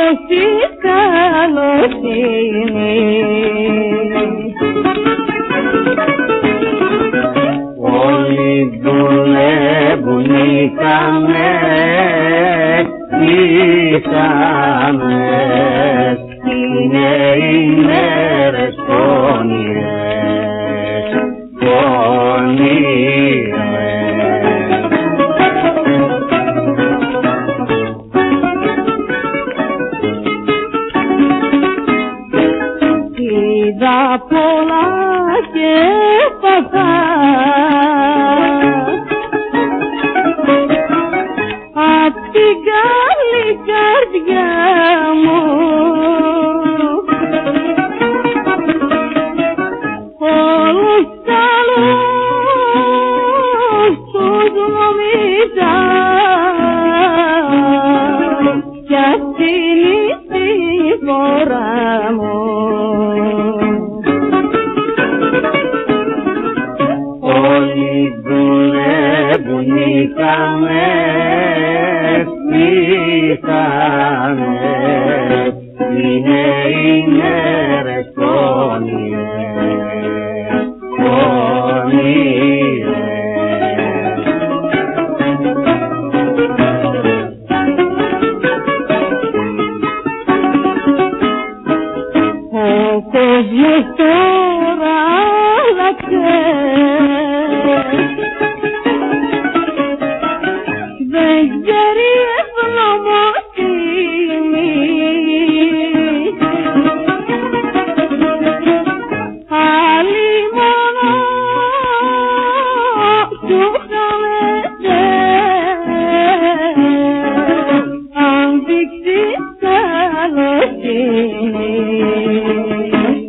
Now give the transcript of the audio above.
δώσεις καλοσύνη. Όλοι δουλεύουν οι καμές, είναι οι μέρες πονηρές, είδα πολλά και παθά, απ' την καλή καρδιά μου. Όλους καλούς τους νομίζα κι αυτή είναι η φορά μου. όλοι δουλεύουν οι καμές, είναι οι μέρες πονηρές, ο κόσμος τώρα άλλαξε, δεν ξέρει ευγνωμοσύνη. Άλλοι μόνο σου χαμέται, αν δείξεις καλοσύνη.